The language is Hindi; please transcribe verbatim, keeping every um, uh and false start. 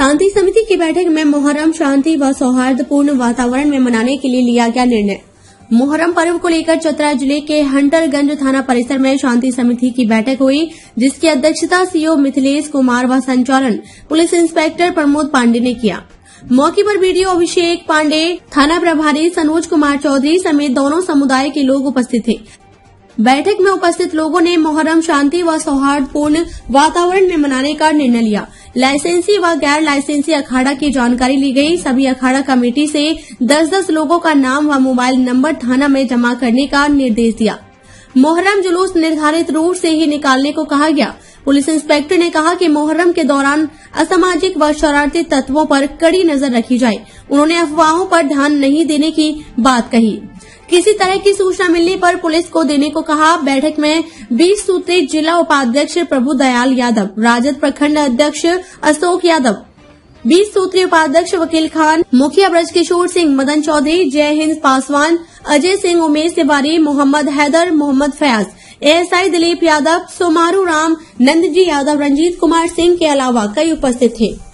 शांति समिति की बैठक में मुहर्रम शांति व सौहार्दपूर्ण वातावरण में मनाने के लिए लिया गया निर्णय। मुहर्रम पर्व को लेकर चतरा जिले के हंटरगंज थाना परिसर में शांति समिति की बैठक हुई, जिसकी अध्यक्षता सीओ मिथिलेश कुमार व संचालन पुलिस इंस्पेक्टर प्रमोद पांडे ने किया। मौके पर बीडीओ अभिषेक पांडे, थाना प्रभारी सनोज कुमार चौधरी समेत दोनों समुदाय के लोग उपस्थित थे। बैठक में उपस्थित लोगों ने मुहर्रम शांति व सौहार्दपूर्ण वातावरण में मनाने का निर्णय लिया। लाइसेंसी व गैर लाइसेंसी अखाड़ा की जानकारी ली गई। सभी अखाड़ा कमेटी से दस दस लोगों का नाम व मोबाइल नंबर थाना में जमा करने का निर्देश दिया। मुहर्रम जुलूस निर्धारित रूट से ही निकालने को कहा गया। पुलिस इंस्पेक्टर ने कहा कि मुहर्रम के दौरान असामाजिक व शरारती तत्वों पर कड़ी नजर रखी जाए। उन्होंने अफवाहों पर ध्यान नहीं देने की बात कही। किसी तरह की सूचना मिलने पर पुलिस को देने को कहा। बैठक में बीस सूत्री जिला उपाध्यक्ष प्रभु दयाल यादव, राजद प्रखंड अध्यक्ष अशोक यादव, बीस सूत्री उपाध्यक्ष वकील खान, मुखिया ब्रजकिशोर सिंह, मदन चौधरी, जय हिंद पासवान, अजय सिंह, उमेश तिवारी, मोहम्मद हैदर, मोहम्मद फयाज, एएसआई दिलीप यादव, सोमारू राम, नंदजी यादव, रंजीत कुमार सिंह के अलावा कई उपस्थित थे।